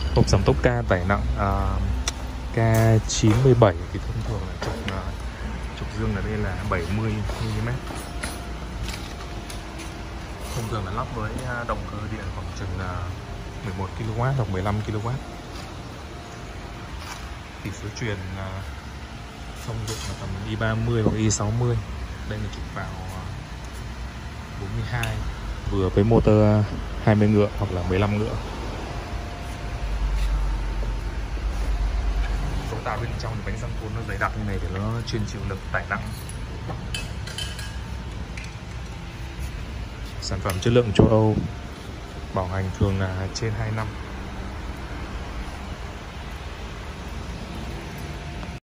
Hộp giảm tốc K tải nặng K97 thì thông thường là trục dương ở đây là 70 mm. Thông thường là lắp với động cơ điện khoảng chừng 11 kW hoặc 15 kW. Tỷ số truyền thông dụng là tầm i30 hoặc i60. Đây là trục vào 42, vừa với motor 20 ngựa hoặc là 15 ngựa. Cấu tạo bên trong thì bánh răng côn nó dày đặc như này để nó chuyên chịu lực tải nặng. Sản phẩm chất lượng châu Âu, bảo hành thường là trên 2 năm.